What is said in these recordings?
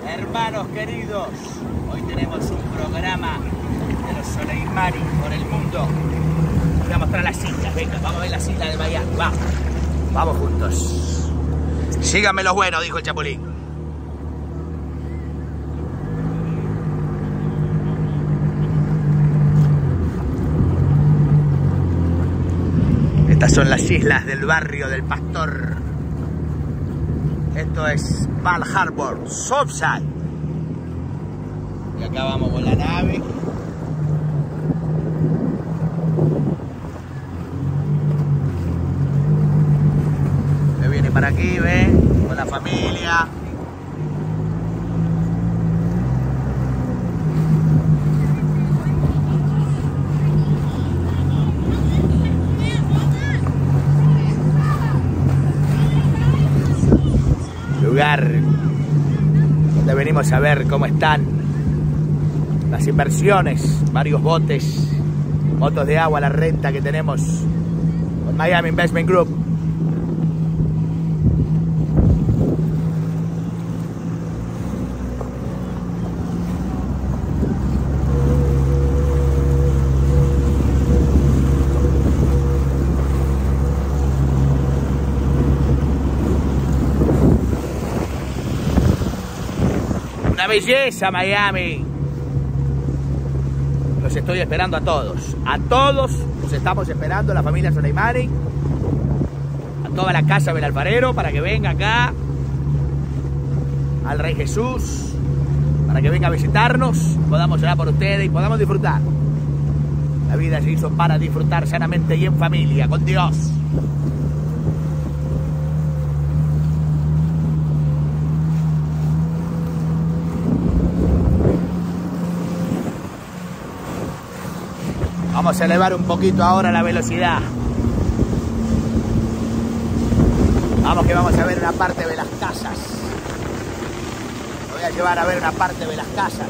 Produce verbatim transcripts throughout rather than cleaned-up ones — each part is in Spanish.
Hermanos queridos, hoy tenemos un programa de los Soleimani por el mundo. Voy a mostrar las islas, venga, vamos a ver las islas de Miami, vamos. Vamos juntos. Síganme los buenos, dijo el Chapulín. Estas son las islas del barrio del Pastor. Esto es Bal Harbour, Southside. Y acá vamos con la nave. Me viene para aquí, ¿ve? Con la familia. Lugar donde venimos a ver cómo están las inversiones, varios botes, motos de agua, la renta que tenemos con Miami Investment Group. Una belleza Miami. Los estoy esperando a todos. A todos los estamos esperando, la familia Soleimani. A toda la casa del alfarero para que venga acá. Al Rey Jesús. Para que venga a visitarnos. Podamos orar por ustedes y podamos disfrutar. La vida se hizo para disfrutar sanamente y en familia, con Dios. Vamos a elevar un poquito ahora la velocidad. Vamos que vamos a ver una parte de las casas. Voy a llevar a ver una parte de las casas.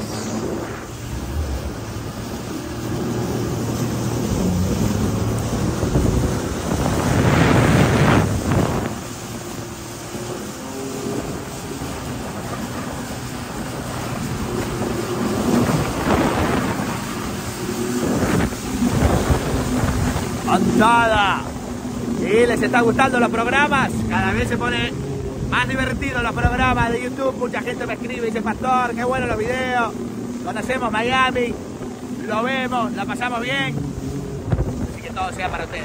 Nada. ¿Sí? ¿Les está gustando los programas? Cada vez se pone más divertido los programas de YouTube. Mucha gente me escribe y dice: Pastor, qué bueno los videos. Conocemos Miami, lo vemos, la pasamos bien. Así que todo sea para ustedes.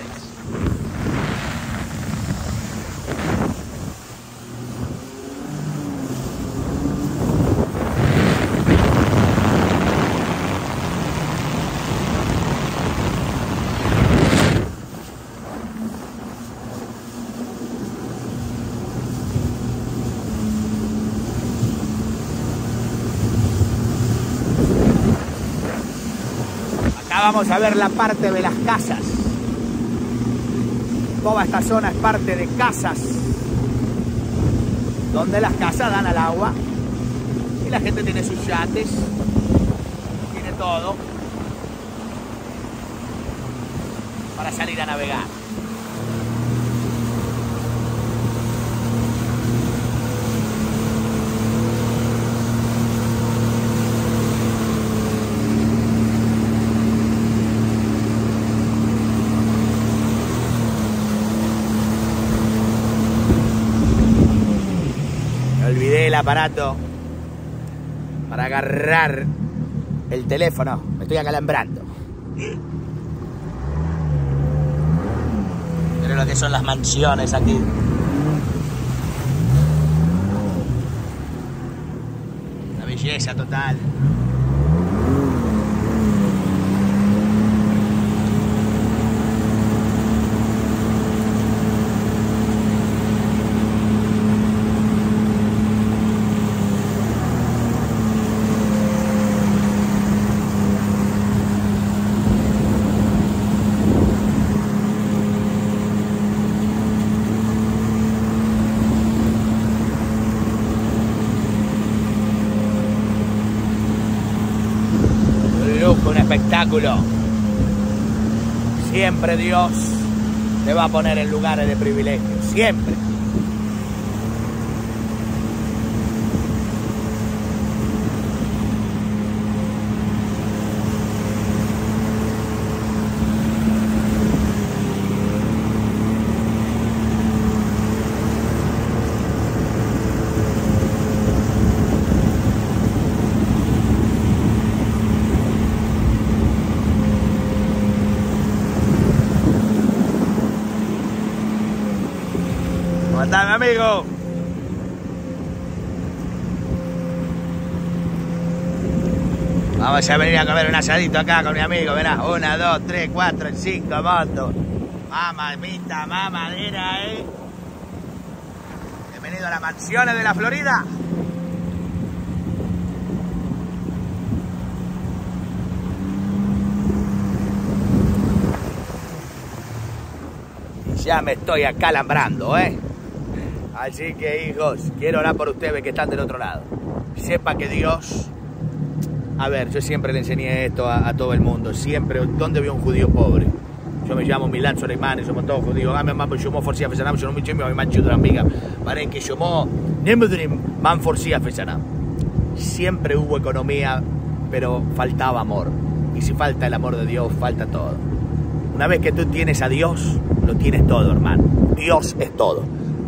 Vamos a ver la parte de las casas. Toda esta zona es parte de casas, donde las casas dan al agua y la gente tiene sus yates, tiene todo para salir a navegar. Olvidé el aparato para agarrar el teléfono. Me estoy acalambrando. Miren lo que son las mansiones aquí. Una belleza total. Un espectáculo. Siempre Dios te va a poner en lugares de privilegio. Siempre. amigo. Vamos a venir a comer un asadito acá con mi amigo, verás. Una, dos, tres, cuatro, cinco motos. Mamita, mamadera, eh. Bienvenido a las mansiones de la Florida. Y ya me estoy acalambrando, eh. Así que, hijos, quiero orar por ustedes que están del otro lado. Sepa que Dios... A ver, yo siempre le enseñé esto a, a todo el mundo. Siempre, ¿dónde veo un judío pobre? Yo me llamo Milan Soleimani, somos todos judíos. Ah, mi mamá, yo me forcé a Fesanam, yo no me chimo, mi mancho de la amiga. Para que yo me man forcé a Fesanam. Siempre hubo economía, pero faltaba amor. Y si falta el amor de Dios, falta todo. Una vez que tú tienes a Dios, lo tienes todo, hermano. Dios es todo.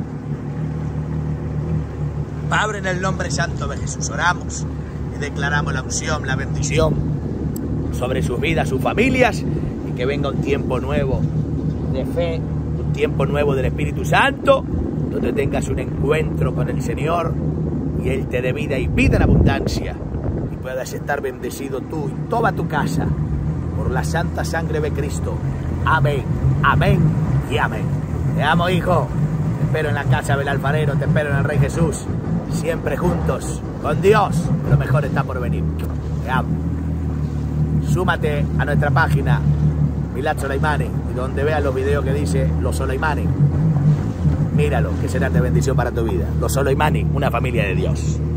Padre, en el nombre santo de Jesús, oramos y declaramos la unción, la bendición sobre sus vidas, sus familias, y que venga un tiempo nuevo de fe, un tiempo nuevo del Espíritu Santo, donde tengas un encuentro con el Señor y Él te dé vida y vida en abundancia, y puedas estar bendecido tú y toda tu casa por la santa sangre de Cristo. Amén, amén y amén. Te amo, hijo. Te espero en la casa del alfarero, te espero en el Rey Jesús. Siempre juntos, con Dios, lo mejor está por venir. Te amo. Súmate a nuestra página, Milan Soleimani, y donde veas los videos que dice Los Soleimani, míralo, que será de bendición para tu vida. Los Soleimani, una familia de Dios.